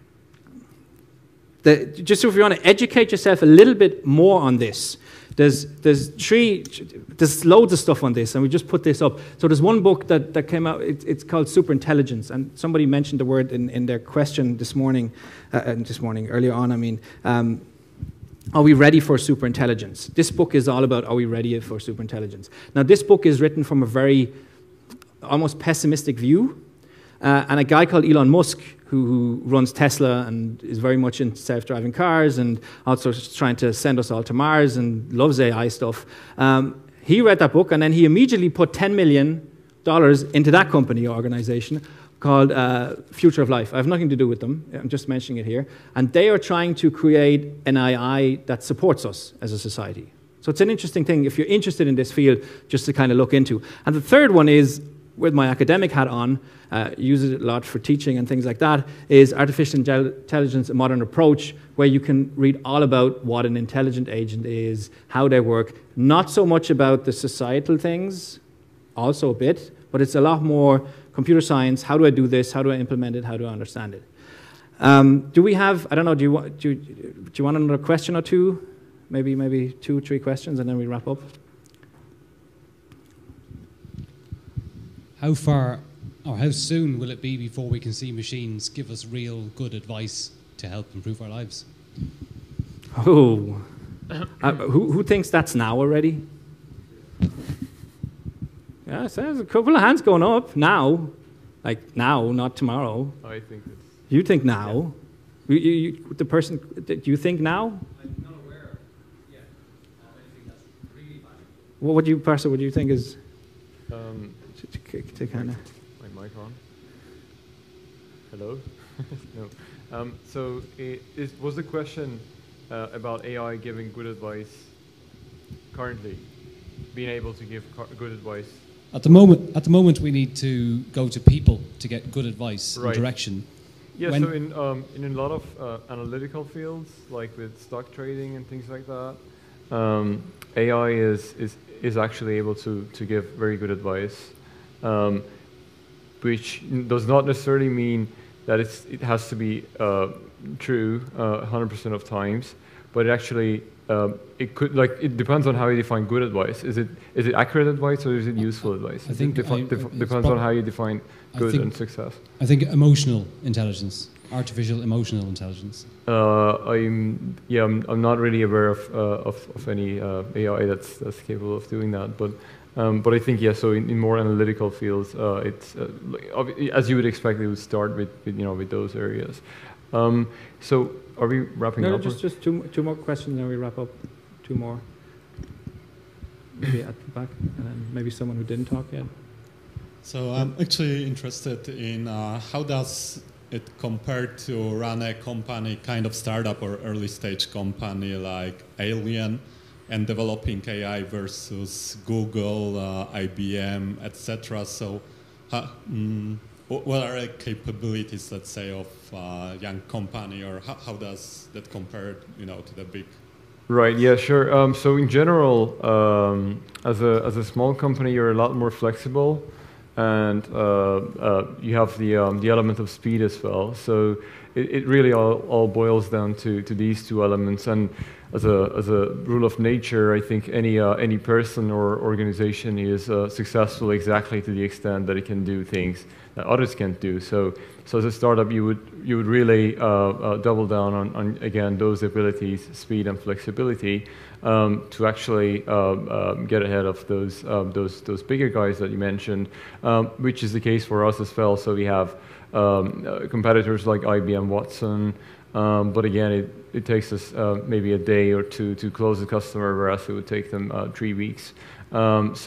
just if you want to educate yourself a little bit more on this, there's loads of stuff on this, and we just put this up. So there's one book that came out, it's called Superintelligence, and somebody mentioned the word in their question this morning, earlier on, I mean, are we ready for superintelligence? This book is all about, are we ready for superintelligence? Now, this book is written from a very almost pessimistic view, and a guy called Elon Musk, who runs Tesla and is very much into self-driving cars and also trying to send us all to Mars and loves AI stuff. He read that book, and then he immediately put $10 million into that company or organization called Future of Life. I have nothing to do with them. I'm just mentioning it here. And they are trying to create an AI that supports us as a society. So it's an interesting thing if you're interested in this field just to kind of look into. And the third one is, with my academic hat on, use it a lot for teaching and things like that, is Artificial Intelligence, a Modern Approach, where you can read all about what an intelligent agent is, how they work, not so much about the societal things, also a bit, but it's a lot more computer science, how do I do this, how do I implement it, how do I understand it. Do we have, I don't know, do you want another question or two? Maybe 2 or 3 questions, and then we wrap up. How far or how soon will it be before we can see machines give us real good advice to help improve our lives? Oh, who thinks that's now already? Yeah, so there's a couple of hands going up now, like now, not tomorrow. I think it's... You think now? Yeah. The person, do you think now? I'm not aware yet of anything that's really valuable. What do you think is... to kind of... My mic on? Hello? No. So was the question about AI giving good advice currently? Being able to give good advice? At the moment, we need to go to people to get good advice and direction. Yeah, so in a lot of analytical fields, like with stock trading and things like that, AI is actually able to give very good advice. Which does not necessarily mean that it has to be true 100% of times, but it actually it could, like, it depends on how you define good advice. Is it accurate advice or is it useful advice? I think depends on how you define good and success. I think emotional intelligence, artificial emotional intelligence. I'm not really aware of any AI that's capable of doing that, but I think so in more analytical fields, it's as you would expect, it would start with those areas. So are we wrapping up? No, just two more questions, and then we wrap up. 2 more. Maybe at the back, and then maybe someone who didn't talk yet. So I'm actually interested in how does it compare to run a company, kind of startup or early stage company like AYLIEN, and developing AI versus Google, IBM, etc. So what are the capabilities, let's say, of a young company, or how does that compare, to the big? Right. Yeah. Sure. So in general, as a small company, you're a lot more flexible, and you have the element of speed as well. So it really all boils down to these 2 elements. And as a rule of nature, I think any person or organization is successful exactly to the extent that it can do things that others can't do. So as a startup, you would really double down on again those abilities, speed and flexibility, to actually get ahead of those bigger guys that you mentioned, which is the case for us as well. So we have competitors like IBM Watson, but again, it takes us maybe a day or 2 to close a customer, whereas it would take them 3 weeks. Plus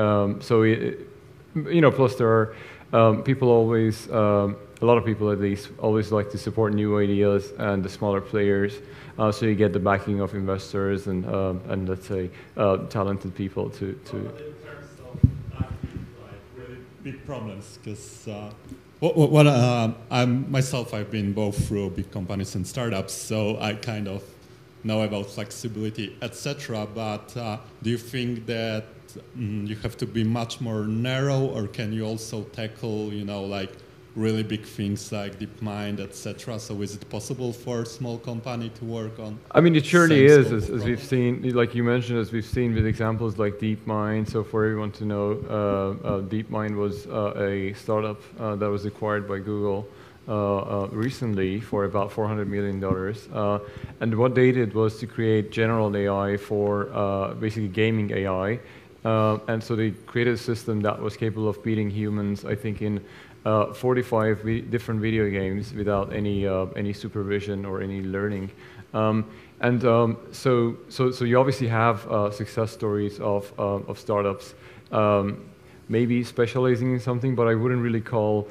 there are people always, a lot of people at least, always like to support new ideas and the smaller players. So you get the backing of investors and let's say talented people to. In terms of really big problems, because I've been both through big companies and startups, so I kind of know about flexibility, etc. But do you think that you have to be much more narrow, or can you also tackle, like really big things like DeepMind, etc.? So is it possible for a small company to work on? I mean, it surely is, as we've seen, like you mentioned, as we've seen with examples like DeepMind. So for everyone to know, DeepMind was a startup that was acquired by Google recently for about $400 million. And what they did was to create general AI for basically gaming AI. And so they created a system that was capable of beating humans, I think, in 45 different video games without any supervision or any learning. So you obviously have success stories of startups maybe specializing in something, but I wouldn't really call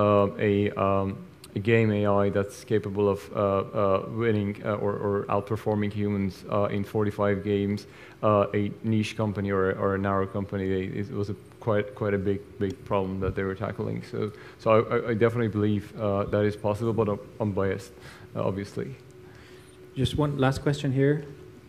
a game AI that's capable of winning or outperforming humans in 45 games a niche company or a narrow company. It was quite a big problem that they were tackling. So I definitely believe that is possible, but I'm unbiased, obviously. Just one last question here.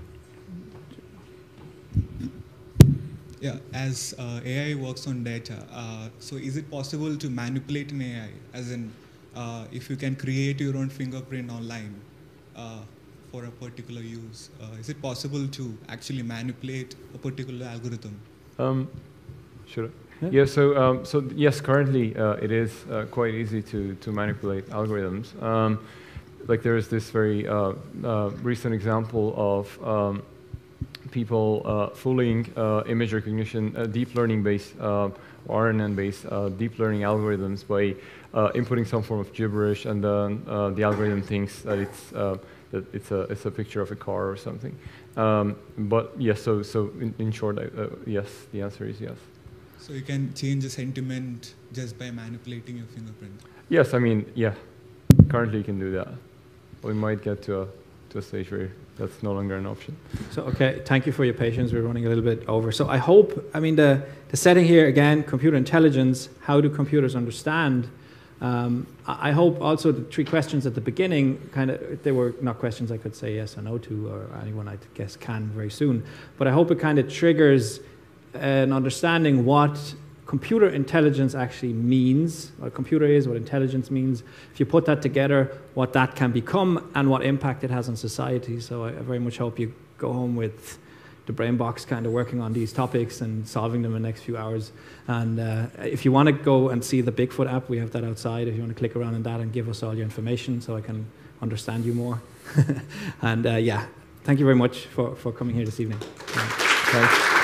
Yeah, as AI works on data, so is it possible to manipulate an AI? As in, if you can create your own fingerprint online for a particular use, is it possible to actually manipulate a particular algorithm? Should I? Yeah. So yes, currently it is quite easy to manipulate algorithms. Like there is this very recent example of people fooling image recognition, deep learning-based, RNN-based deep learning algorithms by inputting some form of gibberish, and then the algorithm thinks that it's a picture of a car or something. But yes, so in short, yes, the answer is yes. So you can change the sentiment just by manipulating your fingerprint? Yes, I mean, yeah. Currently you can do that. We might get to a stage where that's no longer an option. So, okay, thank you for your patience. We're running a little bit over. So I hope, I mean, the setting here, again, computer intelligence, how do computers understand? I hope also the three questions at the beginning, kind of, they were not questions I could say yes or no to, or anyone I guess can very soon, but I hope it kind of triggers an understanding what computer intelligence actually means, what a computer is, what intelligence means. If you put that together, what that can become and what impact it has on society. So I very much hope you go home with the brain box kind of working on these topics and solving them in the next few hours. And if you want to go and see the Bigfoot app, we have that outside. If you want to click around on that and give us all your information so I can understand you more. And yeah, thank you very much for coming here this evening. Thanks.